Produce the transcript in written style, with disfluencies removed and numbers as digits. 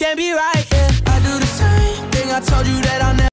can't be right, yeah. I do the same thing, I told you that I never